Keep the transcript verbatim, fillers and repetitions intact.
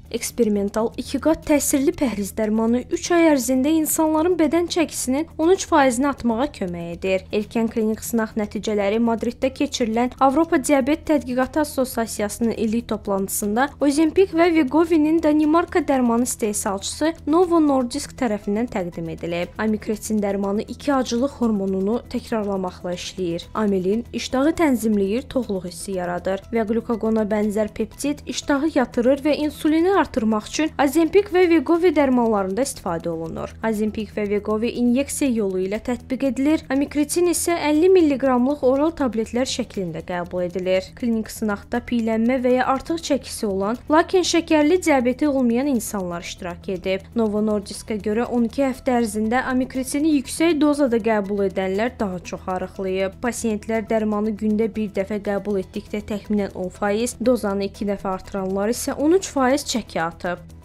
Eksperimental iki qat təsirli pəhriz dərmanı üç ay ərzində insanların bədən çəkisinin on üç faizini atmağa kömək edir. Erkən klinik sınaq nəticələri Madriddə keçirilən Avropa Diabet Tədqiqatı Assosiasiyasının illik toplantısında Ozempic və Wegovy-nin Danimarka dərmanı istehsalçısı Novo Nordisk tərəfindən təqdim edilib. Amikretin dərmanı iki acılıq hormonunu təkrarlamaqla işləyir. Amilin iştahı tənzimləyir, toxluq hissi yaradır və qlukagona bənzər peptid iştahı yatırır və insulini artırmaq üçün Ozempic və Wegovy dərmanlarında istifadə olunur. Ozempic və Wegovy inyeksiya yolu ilə tətbiq edilir, amikretin isə əlli milliqramlıq oral tabletlər şəklində qəbul edilir. Klinik sınaqda piylənmə və ya artıq çəkisi olan, lakin şəkərli diabeti olmayan insanlar iştirak edib. Novo Nordiskə görə on iki həftə ərzində amikretini yüksək dozada qəbul edənlər daha çox arıqlayıb. Pasiyentlər dərmanı gündə bir dəfə qəbul etdikdə təxminən on faiz, dozanı iki dəfə artıranlar isə on üç faiz çəki atıb.